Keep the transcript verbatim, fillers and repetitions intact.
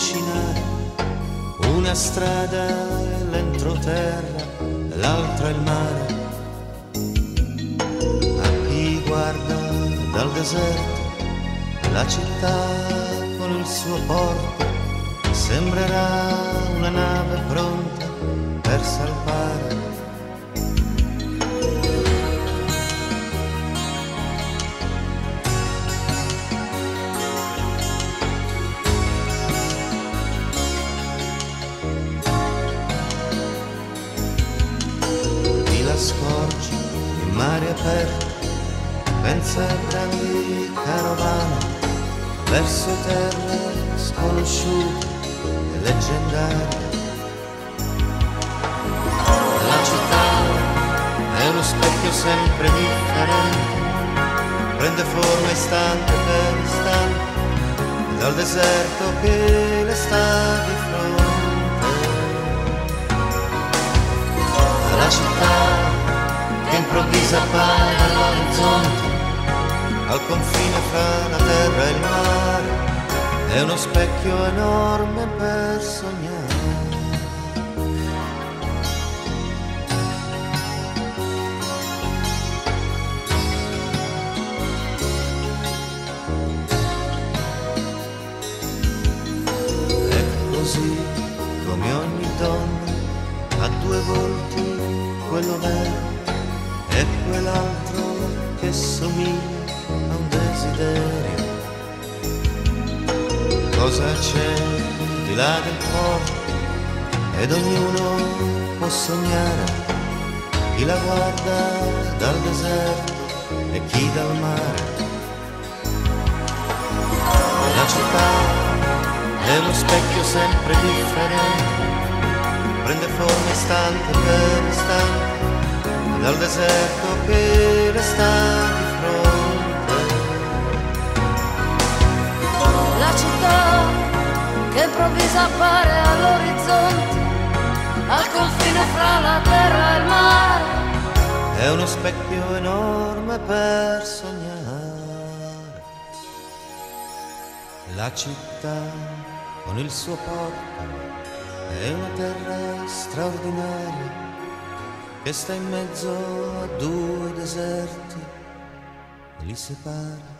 avvicinare, una strada è l'entroterra, l'altra il mare. A chi guarda dal deserto la città con il suo porto, sembrerà una nave pronta per salvare. Ti la scorgi in mare aperto, pensa a grandi carovane verso terre sconosciute e leggendarie. La città è uno specchio sempre differente, prende forma istante per istante, dal deserto che le sta di fronte. La città che improvvisa appare all'orizzonte, al confine fra la terra e il mare, è uno specchio enorme per sognare. È così come ogni donna ha due volti, quello vero e quell'altro che somiglia a un desiderio. Cosa c'è di là del porto? Ed ognuno può sognare, chi la guarda dal deserto e chi dal mare. La città è uno specchio sempre differente, prende forma istante per istante, dal deserto che le sta di fronte. La città che improvvisa appare all'orizzonte, al confine fra la terra e il mare, è uno specchio enorme per sognare. La città con il suo porto è una terra straordinaria che sta in mezzo a due deserti e li separa.